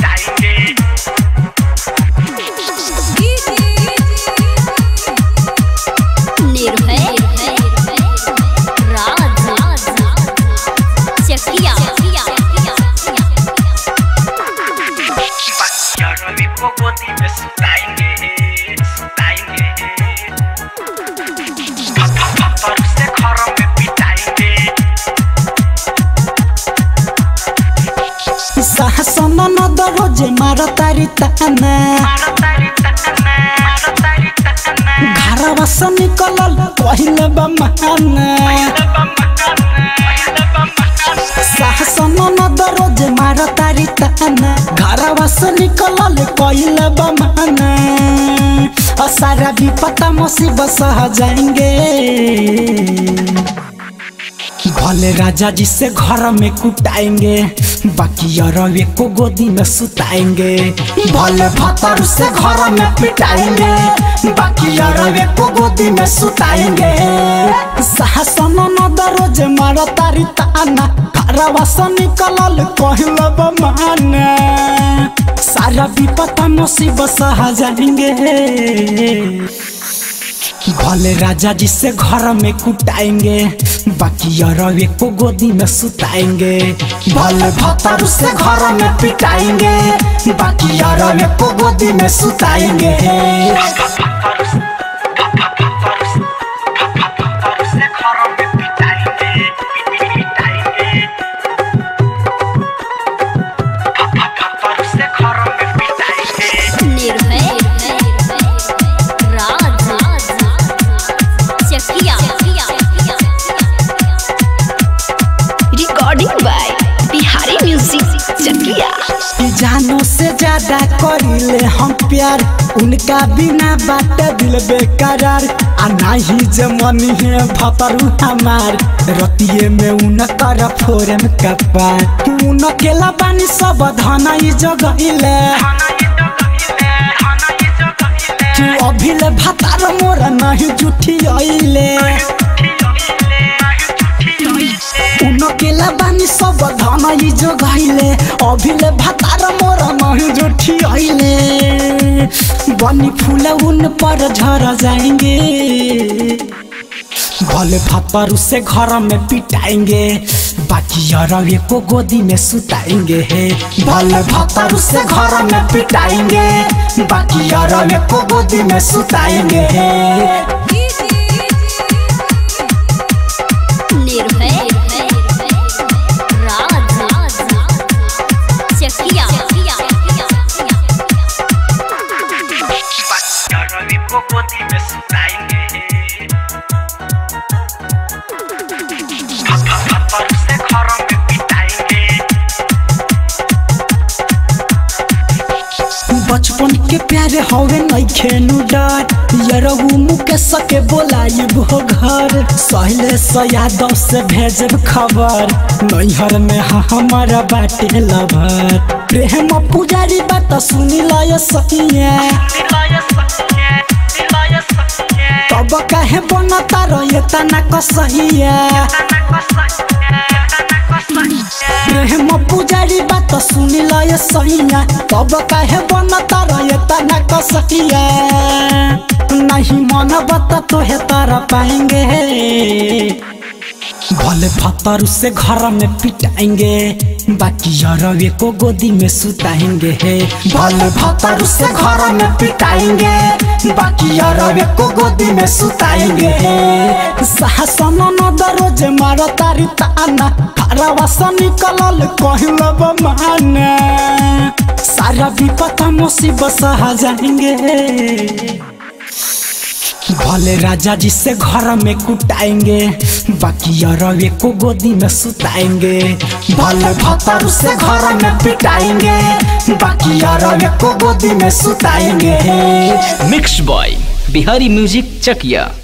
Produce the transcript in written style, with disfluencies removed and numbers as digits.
रोजे मारो तारी ताना घरवा से निकलल पहिले बमाना साहसन नद रोजे मारो तारी ताना घरवा से निकलल पहिले बमाना और सारा विपता मुसीबत सह जाएंगे भले राजा जी से घर में कुटाएंगे बाकी यारवे को गोदी में सुताएंगे भले भतर से घर में पिटाएंगे बाकी यारवे को गोदी में सुताएंगे साहसन नद रोज मारो तारी ताना घरवा से निकलल पहिले बमाना सारा विपता मुसीबत सह जाएंगे भले राजा जी से घर में कुटाएंगे बाकी यारवे को गोदी में सुताएंगे भले भतर से घर में पिटाएंगे बाकी यारवे को गोदी में सुताएंगे जानो से ज्यादा करिले हम प्यार उनका बिना बात दिल बेकरार आ नहीं जे मनी है भतरू हमार रतिये में उनकर फोरम कपार उनकेला बानी सब धन ई जगइले तू अभिले भतार मोर नहीं जुठी आइले उनकेला बानी सब धन ई जगइले अभिले भतार मोर नहीं जुठी आइले बनी फूल उन पर झर जाएंगे भले भतर से घर में पिटाएंगे बाकी यारवे को गोदी में सुताएंगे भले भतर से घर में पिटाएंगे बाकी यारवे को गोदी में सुताएंगे बचपन के प्यारे हवे नहीं खेनु डर यरहु मुके सके बोलाई भो घर सहले यादव से भेजब खबर नैहर में हमारा बाटे लभर प्रेम पुजारी बात सुनी लय सहिया तब काहे बनता रहे तना कसहिया प्रेम पुजारी बात सुनी लय सहिया तब काहे बनता रहे तना कसहिया नहीं मन बता तो है तारा पाएंगे भले भतर से घर में पिटाएंगे बाकी यारवे को गोदी में सुताएंगे भले भतर से घर में पिटाएंगे बाकी यारवे को गोदी में सुताएंगे साहसन नद रोज मारो तारी ताना घरवा से निकलल पहिले बमाना सारा विपता मुसीबत सह जाएंगे भले राजा जी से घर में कुटाएंगे बाकी यारवे को गोदी में सुताएंगे भले भतर से घर में पिटाएंगे बाकी यारवे को गोदी में सुताएंगे मिक्स बॉय बिहारी म्यूजिक चकिया।